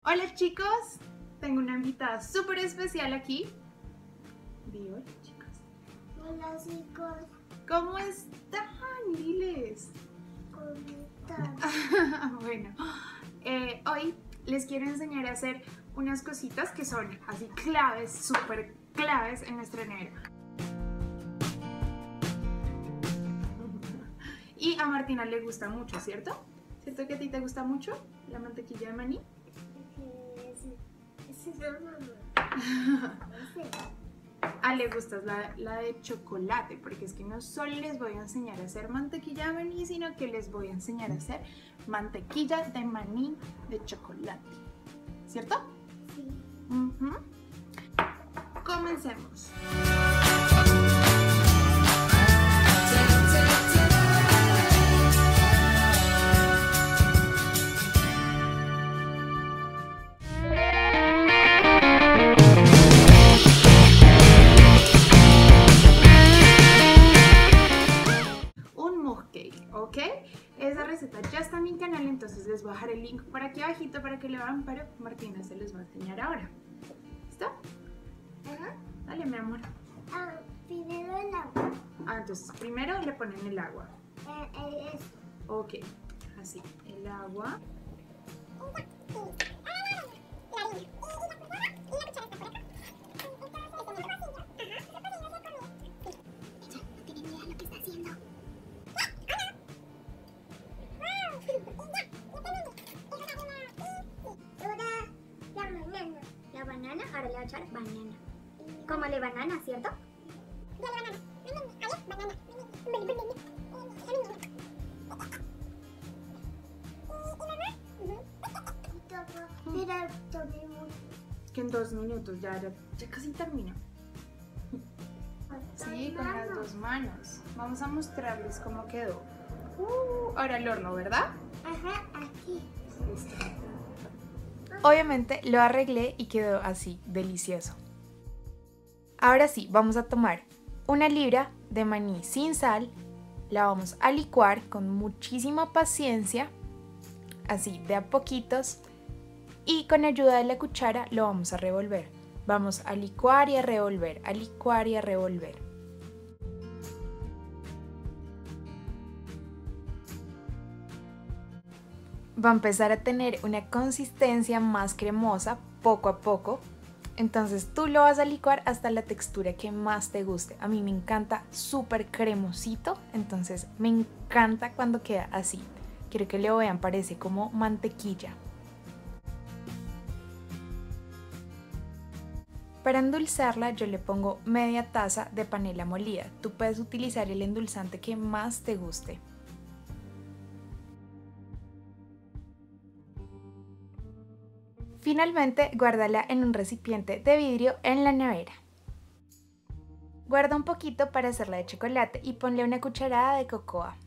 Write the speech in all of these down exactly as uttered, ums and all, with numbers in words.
Hola chicos, tengo una invitada súper especial aquí. Di hola chicos. Hola chicos, ¿Cómo están? Diles. ¿cómo están? Bueno, eh, hoy les quiero enseñar a hacer unas cositas que son así claves, súper claves en nuestra nevera. Y a Martina le gusta mucho, ¿cierto? ¿Cierto que a ti te gusta mucho la mantequilla de maní? Ese es la mamá. A le gusta la, la de chocolate, porque es que no solo les voy a enseñar a hacer mantequilla de maní, sino que les voy a enseñar a hacer mantequilla de maní de chocolate, ¿cierto? Sí. Uh-huh. Comencemos. ¿Ok? Esa receta ya está en mi canal, entonces les voy a dejar el link por aquí abajito para que lo vean, pero Martina se los va a enseñar ahora. ¿Listo? Ajá. Dale, mi amor. Ah, primero el agua. Ah, entonces primero le ponen el agua. Eh, eh, eso. Ok, así, el agua. Ahora le voy a echar banana. Como le banana, ¿cierto? Mira, tomemos. Que en dos minutos ya, ya, ya casi termino. Sí, con las dos manos. Vamos a mostrarles cómo quedó. Uh, ahora el horno, ¿verdad? Ajá, aquí. Listo. Obviamente lo arreglé y quedó así, delicioso. Ahora sí, vamos a tomar una libra de maní sin sal, la vamos a licuar con muchísima paciencia, así de a poquitos, y con ayuda de la cuchara lo vamos a revolver. Vamos a licuar y a revolver, a licuar y a revolver. Va a empezar a tener una consistencia más cremosa poco a poco. Entonces tú lo vas a licuar hasta la textura que más te guste. A mí me encanta súper cremosito, entonces me encanta cuando queda así. Quiero que lo vean, parece como mantequilla. Para endulzarla yo le pongo media taza de panela molida. Tú puedes utilizar el endulzante que más te guste. Finalmente, guárdala en un recipiente de vidrio en la nevera. Guarda un poquito para hacerla de chocolate y ponle una cucharada de cocoa.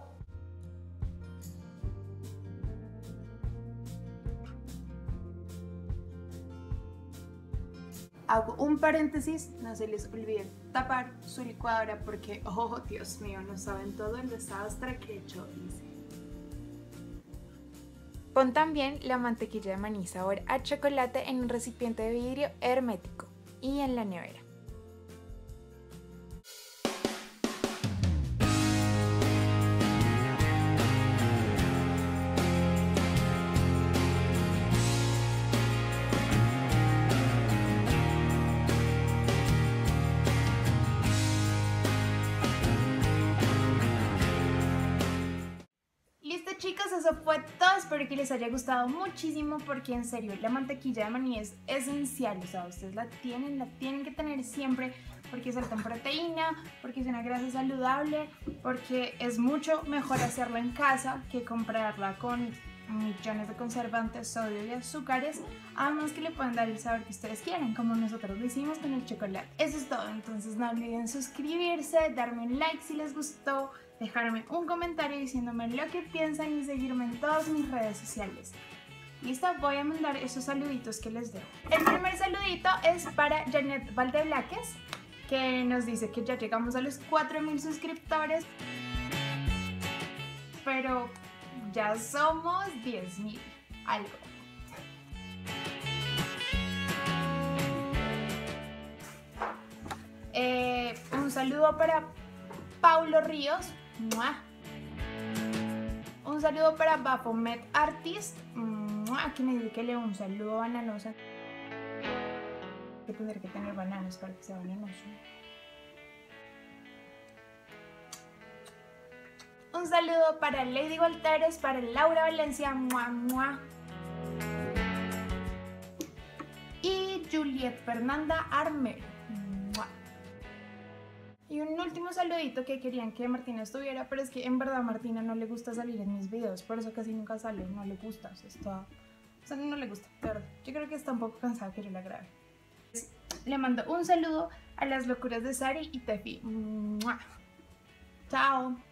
Hago un paréntesis, no se les olvide tapar su licuadora porque, oh Dios mío, no saben todo el desastre que he hecho. Pon también la mantequilla de maní sabor a chocolate en un recipiente de vidrio hermético y en la nevera. Chicos, eso fue todo, espero que les haya gustado muchísimo porque en serio la mantequilla de maní es esencial, o sea, ustedes la tienen, la tienen que tener siempre porque es alta en proteína, porque es una grasa saludable, porque es mucho mejor hacerla en casa que comprarla con millones de conservantes, sodio y azúcares, además que le pueden dar el sabor que ustedes quieran, como nosotros lo hicimos con el chocolate. Eso es todo, entonces no olviden suscribirse, darme un like si les gustó, dejarme un comentario diciéndome lo que piensan y seguirme en todas mis redes sociales. ¿Listo? Voy a mandar esos saluditos que les dejo. El primer saludito es para Janet Valdeblaques, que nos dice que ya llegamos a los cuatro mil suscriptores, pero ya somos diez mil algo. saludo para Paulo Ríos. ¡Mua! Un saludo para Baphomet Artist. ¡Mua! Que me dice que le un saludo bananosa. Que tendré que tener bananas para que sea bananoso. Un saludo para Lady Voltares, para Laura Valencia. ¡Mua, mua! Y Juliet Fernanda Armero. ¡Mua! Y un último saludito que querían que Martina estuviera, pero es que en verdad a Martina no le gusta salir en mis videos, por eso casi nunca sale, no le gusta, o sea, está, o sea no le gusta, de verdad. Yo creo que está un poco cansada que yo la grabe. Le mando un saludo a las locuras de Sari y Tefi. ¡Mua! Chao.